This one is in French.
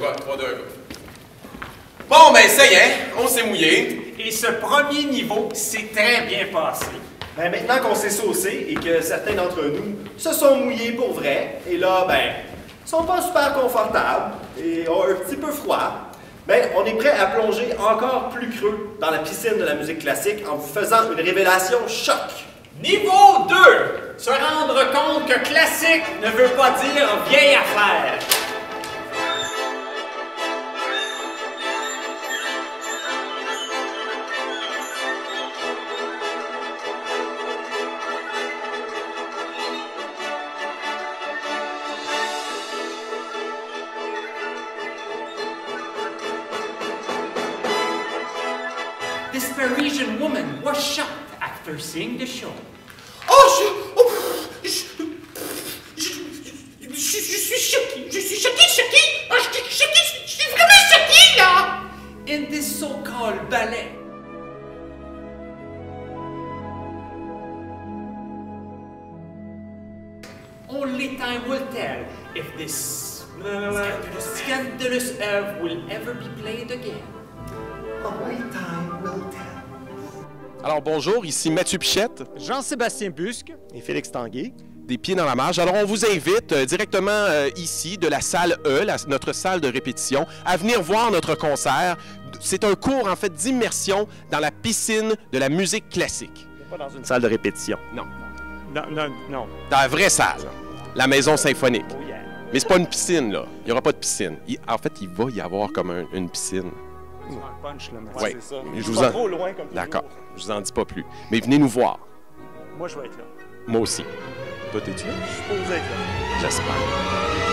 gars, 3 2 go. Bon, ben ça y est, on s'est mouillé. Et ce premier niveau s'est très bien passé. Ben, maintenant qu'on s'est saucé et que certains d'entre nous se sont mouillés pour vrai, et là, ben, sont pas super confortables et ont un petit peu froid, ben, on est prêt à plonger encore plus creux dans la piscine de la musique classique en vous faisant une révélation choc. Niveau 2. Se rendre compte que classique ne veut pas dire vieille affaire. This Parisian woman was shocked after seeing the show. Je suis choqué, je suis choqué. Oh, je suis vraiment choqué, là. In this so-called ballet, only time will tell if this scandalous œuvre will ever be played again. Only time will tell. Alors bonjour, ici Mathieu Pichette. Jean-Sébastien Busque. Et Félix Tanguay. Des Pieds dans la Marge. Alors on vous invite directement ici, de la salle E, notre salle de répétition, à venir voir notre concert. C'est un cours en fait d'immersion dans la piscine de la musique classique. Pas dans une salle de répétition. Non, Non. dans la vraie salle, la maison symphonique. Oh yeah. Mais c'est pas une piscine là, il n'y aura pas de piscine. En fait, il va y avoir comme une piscine. Punch, là, Ouais. C'est ça. Je Je vous vous en- trop loin comme D'accord, je vous en dis pas plus. Mais venez nous voir. Moi, je vais être là. Moi aussi. Toi, t'es-tu là? Je suis supposé être là. J'espère.